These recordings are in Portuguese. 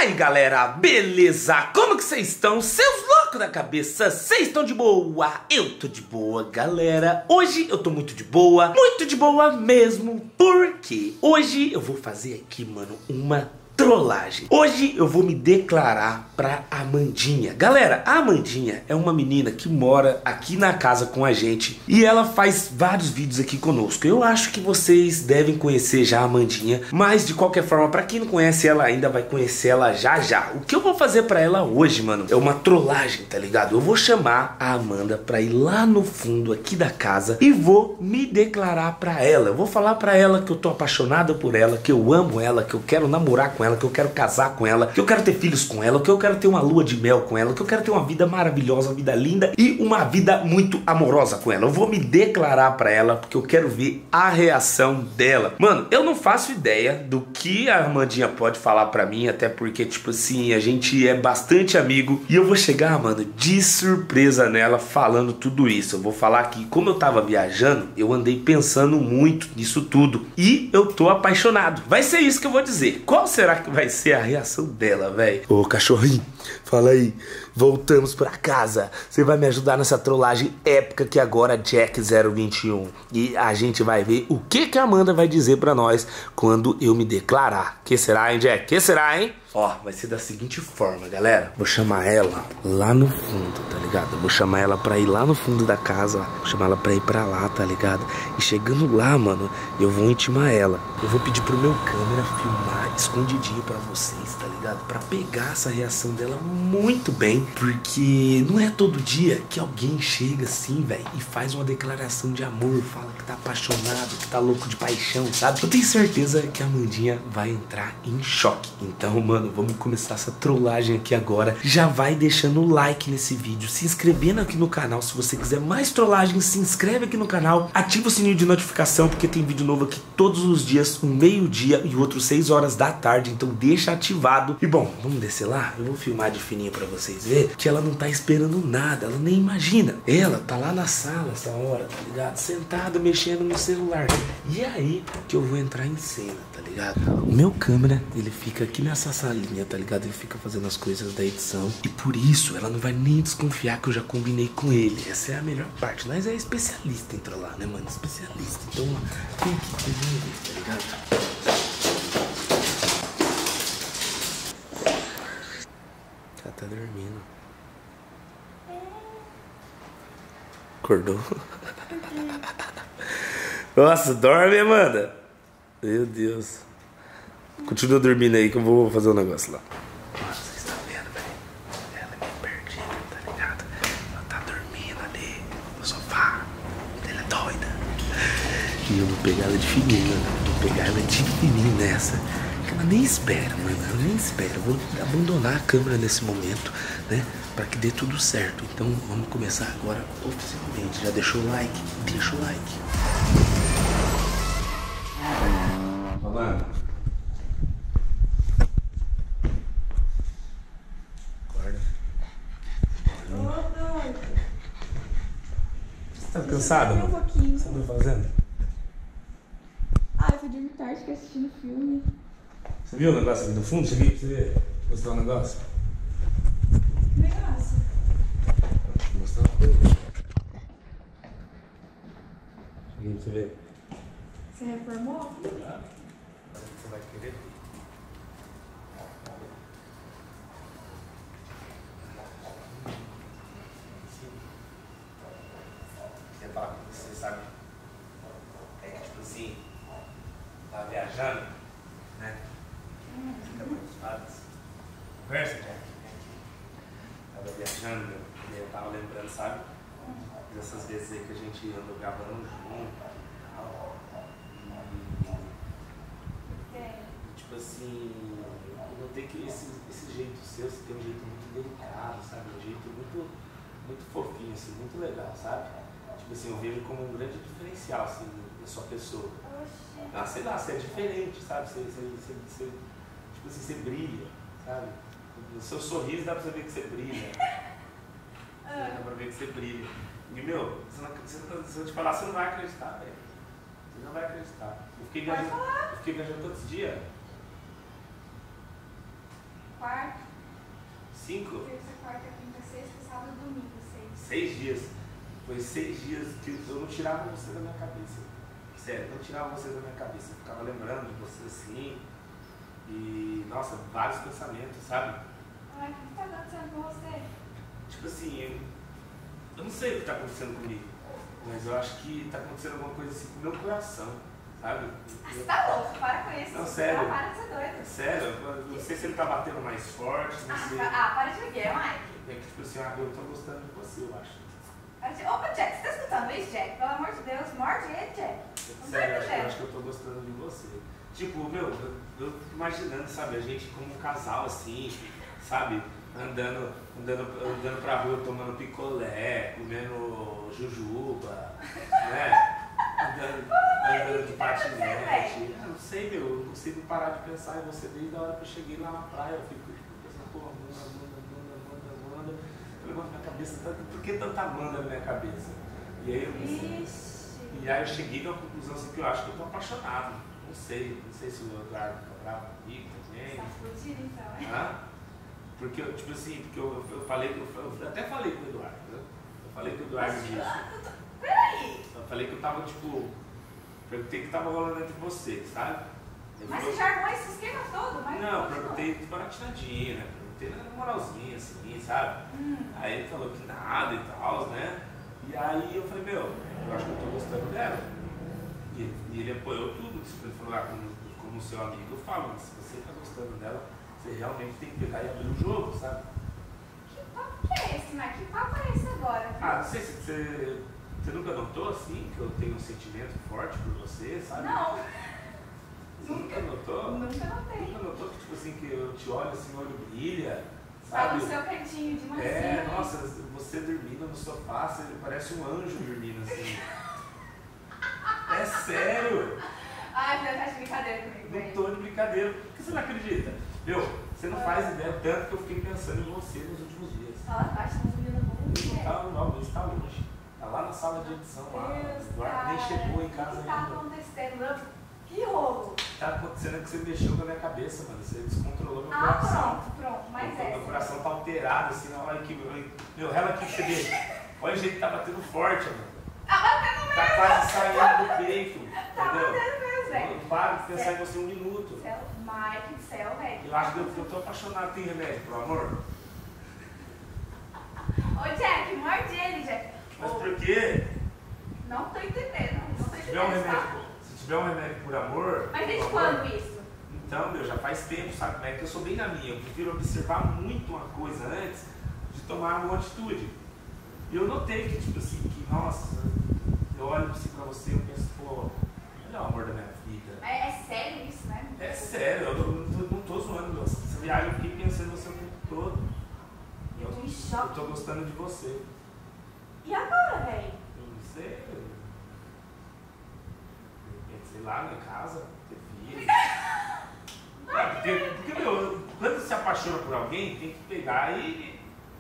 aí galera, beleza? Como que vocês estão? Seus loucos da cabeça, vocês estão de boa? Eu tô de boa, galera. Hoje eu tô muito de boa mesmo, porque hoje eu vou fazer aqui, mano, uma trollagem. Hoje eu vou me declarar pra Amandinha. Galera, a Amandinha é uma menina que mora aqui na casa com a gente e ela faz vários vídeos aqui conosco. Eu acho que vocês devem conhecer já a Amandinha, mas de qualquer forma, pra quem não conhece ela ainda, vai conhecer ela já já. O que eu vou fazer pra ela hoje, mano, é uma trollagem, tá ligado? Eu vou chamar a Amanda pra ir lá no fundo aqui da casa e vou me declarar pra ela. Eu vou falar pra ela que eu tô apaixonado por ela, que eu amo ela, que eu quero namorar com ela, que eu quero casar com ela, que eu quero ter filhos com ela, que eu quero ter uma lua de mel com ela, que eu quero ter uma vida maravilhosa, uma vida linda e uma vida muito amorosa com ela. Eu vou me declarar pra ela porque eu quero ver a reação dela. Mano, eu não faço ideia do que a Armandinha pode falar pra mim, até porque, tipo assim, a gente é bastante amigo e eu vou chegar, mano, de surpresa nela falando tudo isso. Eu vou falar que, como eu tava viajando, eu andei pensando muito nisso tudo e eu tô apaixonado. Vai ser isso que eu vou dizer. Qual será que vai ser a reação dela, velho? Ô, cachorrinho, fala aí. Voltamos pra casa. Você vai me ajudar nessa trollagem épica que agora Jack 021. E a gente vai ver o que a Amanda vai dizer pra nós quando eu me declarar. Que será, hein, Jack? Que será, hein? Ó, vai ser da seguinte forma, galera. Vou chamar ela lá no fundo, tá ligado? Vou chamar ela pra ir lá no fundo da casa. Vou chamar ela pra ir pra lá, tá ligado? E chegando lá, mano, eu vou intimar ela. Eu vou pedir pro meu câmera filmar escondidinho pra vocês, tá ligado? Pra pegar essa reação dela muito bem. Porque não é todo dia que alguém chega assim, velho, e faz uma declaração de amor, fala que tá apaixonado, que tá louco de paixão, sabe? Eu tenho certeza que a Amandinha vai entrar em choque. Então, mano, vamos começar essa trollagem aqui agora. Já vai deixando o like nesse vídeo, se inscrevendo aqui no canal. Se você quiser mais trollagens, se inscreve aqui no canal, ativa o sininho de notificação, porque tem vídeo novo aqui todos os dias, um meio-dia e outro 6 horas da tarde. Então deixa ativado. E bom, vamos descer lá? Eu vou filmar de fininho pra vocês verem que ela não tá esperando nada, ela nem imagina. Ela tá lá na sala essa hora, tá ligado? Sentada, mexendo no celular. E aí que eu vou entrar em cena, tá ligado? O meu câmera, ele fica aqui nessa salinha, tá ligado? Ele fica fazendo as coisas da edição. E por isso, ela não vai nem desconfiar que eu já combinei com ele. Essa é a melhor parte. Nós é especialista em trollar, né, mano? Especialista. Então, vem aqui, tá ligado? Ela tá dormindo. Acordou. Nossa, dorme, Amanda. Meu Deus. Continua dormindo aí que eu vou fazer um negócio lá. Mano, vocês estão vendo, velho? Ela é meio perdida, tá ligado? Ela tá dormindo ali no sofá. Ela é doida. E eu vou pegar ela de fininho, né? Vou pegar ela de fininho nessa. Que ela nem espera, mano. Ela nem espera. Eu vou abandonar a câmera nesse momento, né? Pra que dê tudo certo. Então vamos começar agora oficialmente. Já deixou o like? Deixa o like. Amanda. Acorda. Você tá cansada, mano? O que você tá fazendo? Ah, eu fui dormir tarde, fiquei assistindo filme. Você viu o negócio ali no fundo? Cheguei pra você ver. Mostrar o negócio. Negócio. Vou mostrar uma coisa. Cheguei pra você ver. Você reformou? Você vai querer? Você sabe? É que tipo assim, tá viajando, né? Fica muito fácil. Conversa, Jack. Tava viajando e eu tava lembrando, sabe? Dessas vezes aí que a gente andou gravando junto. E tipo assim, eu notei que esse jeito seu, você tem um jeito muito delicado, sabe? Um jeito muito fofinho, assim, muito legal, sabe? Tipo assim, eu vejo como um grande diferencial, assim, da sua pessoa. Ah, sei lá, você é diferente, sabe? Tipo assim, você brilha, sabe? No seu sorriso dá pra você ver que você brilha. Dá pra ver que você brilha. E, meu, se eu te falar, você não vai acreditar, velho. Você não vai acreditar. Eu fiquei viajando todos os dias. Quarta. 5? Terça, quarta, quinta, sexta, sábado, domingo, 6. 6 dias. Foi 6 dias que eu não tirava você da minha cabeça. Sério, não tirava você da minha cabeça. Eu ficava lembrando de você assim. E, nossa, vários pensamentos, sabe? Ai, o que tá acontecendo com você? Tipo assim, eu não sei o que tá acontecendo comigo. Mas eu acho que tá acontecendo alguma coisa assim com o meu coração, sabe? Você tá louco, para com isso. Não, sério. Para de ser doido. Sério, eu não sei se ele tá batendo mais forte, não sei. Para de Miguel, Mike. É que tipo assim, eu tô gostando de você, eu acho. Opa, Jack, você tá escutando isso, Jack? Pelo amor de Deus, morde ele, Jack. Não Sério, tá eu acho que eu tô gostando de você. Tipo, meu, eu fico imaginando, sabe, a gente como um casal assim, sabe? Andando pra rua tomando picolé, comendo jujuba, né? Andando de patinete. Eu não sei, meu, eu não consigo parar de pensar em você desde a hora que eu cheguei lá na praia. Eu fico pensando, pô, Amanda. Eu levanto minha cabeça, por que tanta Amanda na minha cabeça? E aí eu pensei, e aí eu cheguei numa conclusão assim que eu acho que eu tô apaixonado. Não sei se o Eduardo fica bravo comigo também. Tá fudido então, hein? Hã? Porque, tipo assim, porque eu falei, eu até falei com o Eduardo, né? Eu falei com o Eduardo disso. Peraí. Eu falei que eu tava, tipo, perguntei o que tava rolando entre vocês, sabe? Ele Mas falou, você já armou esse esquema todo? Mas não, perguntei tipo na tiradinha, né? Perguntei na moralzinha, assim, sabe? Aí ele falou que nada e tal, né? E aí eu falei, meu, eu acho que eu tô gostando dela. E ele apoiou tudo. Ele falou, como seu amigo, eu falo, se você tá gostando dela, você realmente tem que pegar e abrir o jogo, sabe? que papo que é esse, Mike? Que papo é esse agora? Ah, não sei se você nunca notou assim, que eu tenho um sentimento forte por você, sabe? Não. Você nunca notou? Nunca notei. Nunca notou que, tipo assim, que eu te olho assim, o olho brilha, Tá sabe? no seu cantinho de mansinho. É, nossa, você dormindo no sofá, você parece um anjo dormindo assim. É sério! Ai, você tá de brincadeira comigo, Não velho. tô de brincadeira. Por que você não acredita? Meu, você não faz ideia tanto que eu fiquei pensando em você nos últimos dias. Fala baixo, estamos ouvindo muito, Não tá, não, mas tá longe. Tá lá na sala de edição, lá. Deus, O Eduardo nem chegou em casa o que tá ainda. acontecendo? Que rolo? Tá acontecendo é que você mexeu com a minha cabeça, mano. Você descontrolou meu Ah, coração. pronto, mas Meu é. coração tá alterado, assim, olha aqui, meu, rela aqui pra você ver. Olha o jeito que tá batendo forte, mano. Tá batendo mesmo. Tá quase saindo do peito, Tá entendeu? batendo mesmo, velho. Eu paro de pensar em você um minuto. Mike do céu, velho. Eu acho que eu tô apaixonado. Tem remédio pro amor? Ô, Jack, morde ele, Jack. Mas por quê? Não tô entendendo. Não tô Se tiver um entendendo. remédio, se tiver um remédio por amor... Mas desde por amor, quando isso? então, meu, já faz tempo, sabe? Mas é que eu sou bem na minha. Eu prefiro observar muito uma coisa antes de tomar uma atitude. E eu notei que, tipo assim, que, nossa, eu olho assim pra você e eu penso, pô, ele é o amor da minha vida. Mas é sério isso, né? É sério, eu não tô zoando, meu. Essa viagem eu fiquei pensando em você o tempo todo. Eu tô em Eu choque. tô gostando de você. E agora, velho? Eu não sei. Sei lá, na casa, ter filho. Porque, meu, quando se apaixona por alguém, tem que pegar e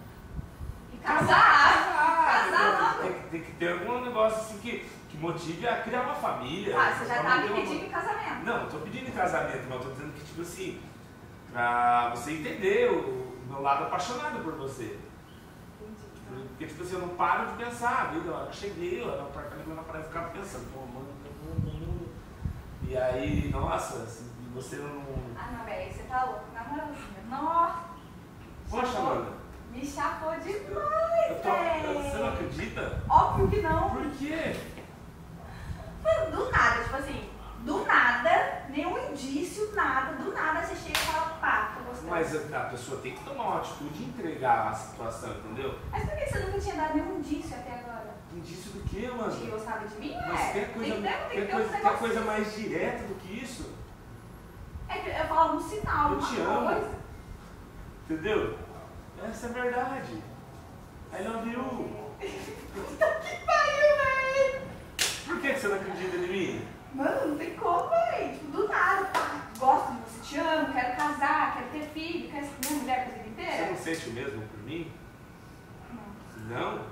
Casar logo. tem que ter algum negócio assim que motive a criar uma família. Ah, você já Pra tá manter me uma- pedindo em casamento. Não, não tô pedindo em casamento, mas eu tô dizendo que, tipo assim, pra você entender o meu lado apaixonado por você. Entendi. Porque, tipo assim, eu não paro de pensar, viu? Eu cheguei lá no apartamento, lá na praia, eu ficava pensando, pô, mano. E aí, nossa, assim, você não... Ah, não, velho, você tá louco. Na moralzinha. Nossa. Poxa, Chapou. mano, Me chapou demais, você não velho. acredita? Óbvio que não. Por quê? Mano, do nada, tipo assim, do nada, nenhum indício, nada, do nada você chega e fala, pá, tô gostando. Mas a pessoa tem que tomar uma atitude e entregar a situação, entendeu? Mas por que você nunca tinha dado nenhum indício até agora? Indício do quê, De que mano? gostava de mim, não Mas é? quer coisa, Tem que ter um quer negócio. coisa mais direta do que isso? É que eu falo um sinal, Eu uma te amo. coisa. Entendeu? Essa é a verdade. I love you. Puta que pariu, velho! Por que você não acredita em mim? Mano, não tem como, velho. Tipo, do nada, pá, gosto de você, te amo, quero casar, quero ter filho, quero ser minha mulher pra vida Você inteira. não sente o mesmo por mim? Não. Não?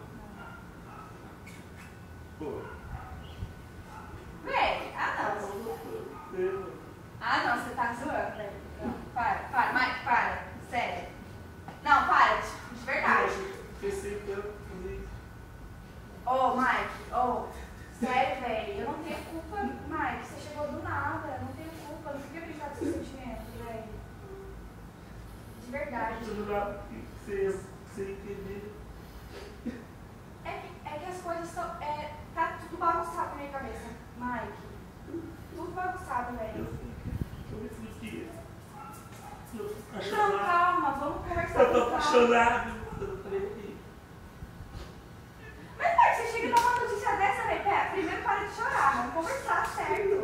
Pô. Véi, ah não. Ah não, você tá zoando, velho. Não, para, Mike, para. Sério. Não, para, de verdade. Você entender. É que as coisas estão. Tá tudo bagunçado na minha cabeça. Mike, tudo bagunçado, velho. Não, calma, vamos conversar. Eu tô apaixonado. Mas, pai, você chega numa notícia dessa, velho. Primeiro para de chorar, vamos conversar, certo?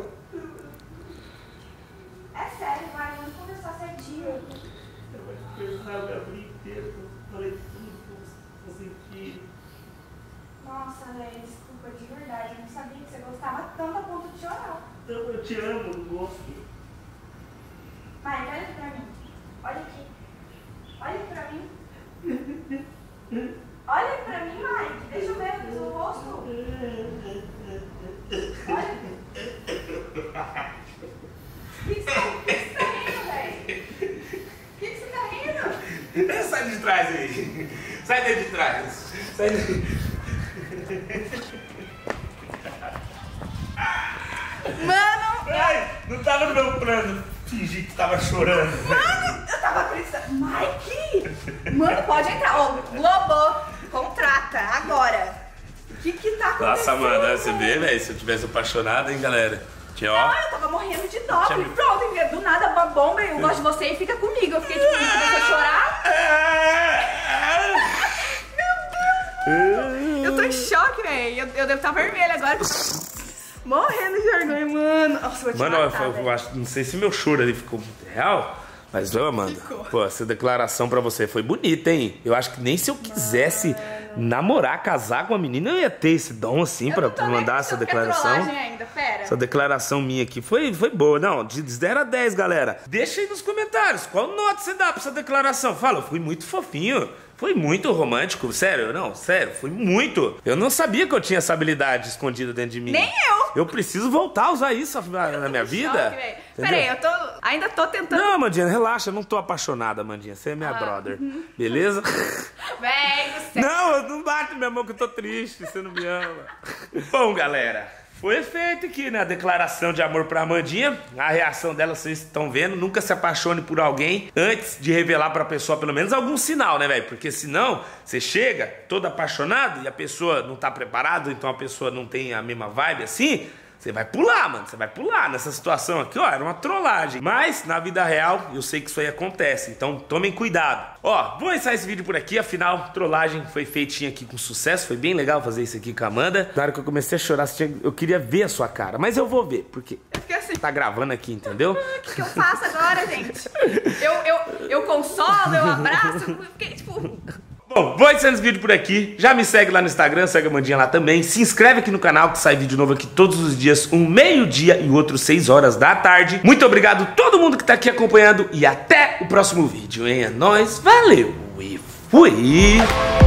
É sério, vai, vamos conversar certinho. Eu vou pensar minha vida inteira, eu falei tudo que eu senti. Nossa, velho, desculpa, de verdade. Eu não sabia que você gostava tanto a ponto de chorar. Então eu te amo, eu gosto. Mike, olha aqui pra mim. Olha aqui. Olha aqui pra mim. Olha aqui pra mim, Mike. Deixa eu ver o seu rosto. Olha. O que você tá rindo, velho? O que você tá rindo? Sai de trás aí. Sai daí de trás. Sai daí. Mano! Ai, não tá no meu plano fingir que tava chorando. Mano, eu tava pensando. Mike! Mano, pode entrar. Ô, Globo, contrata, agora. O que tá acontecendo? Nossa, mano, você vê, velho, se eu tivesse apaixonado, hein, galera? Tinha, ó. Não, eu tava morrendo de dó. Falei, pronto, do nada, uma bomba, eu gosto de você e fica comigo. Eu fiquei tipo, começou a chorar. Eu tô em choque, velho. Eu devo estar vermelha agora. Morrendo de vergonha, mano. Nossa, vou te matar, eu acho, não sei se meu choro ali ficou real, mas, ô, Amanda, pô, essa declaração pra você foi bonita, hein? Eu acho que nem se eu quisesse namorar, casar com uma menina, eu ia ter esse dom, assim, pra mandar essa declaração. Ainda, pera. Essa declaração minha aqui foi boa. Não, de 0 a 10, galera. Deixa aí nos comentários, qual nota você dá pra essa declaração? Fala, eu fui muito fofinho. Foi muito romântico, sério, não, sério, foi muito. Eu não sabia que eu tinha essa habilidade escondida dentro de mim. Nem eu. Eu preciso voltar a usar isso na minha vida. Peraí, ainda tô tentando. Não, Amandinha, relaxa, eu não tô apaixonada, Amandinha. Você é minha brother, beleza? Véi do céu. Não, não bate minha mão que eu tô triste, você não me ama. Bom, galera, foi feito aqui, né, a declaração de amor pra Amandinha. A reação dela vocês estão vendo. Nunca se apaixone por alguém antes de revelar pra pessoa pelo menos algum sinal, né, velho? Porque senão você chega todo apaixonado e a pessoa não tá preparada, então a pessoa não tem a mesma vibe assim. Você vai pular, mano, você vai pular. Nessa situação aqui, ó, era uma trollagem. Mas, na vida real, eu sei que isso aí acontece. Então, tomem cuidado. Ó, vou encerrar esse vídeo por aqui. Afinal, trollagem foi feitinha aqui com sucesso. Foi bem legal fazer isso aqui com a Amanda. Na hora que eu comecei a chorar, eu queria ver a sua cara. Mas eu vou ver, porque assim, tá gravando aqui, entendeu? O que eu faço agora, gente? Eu consolo, eu abraço. Eu fiquei, tipo... Bom, vou encerrando esse vídeo por aqui. Já me segue lá no Instagram, segue a Amandinha lá também. Se inscreve aqui no canal que sai vídeo novo aqui todos os dias, um meio-dia e o outro 6 horas da tarde. Muito obrigado a todo mundo que tá aqui acompanhando e até o próximo vídeo, hein? É nóis, valeu e fui!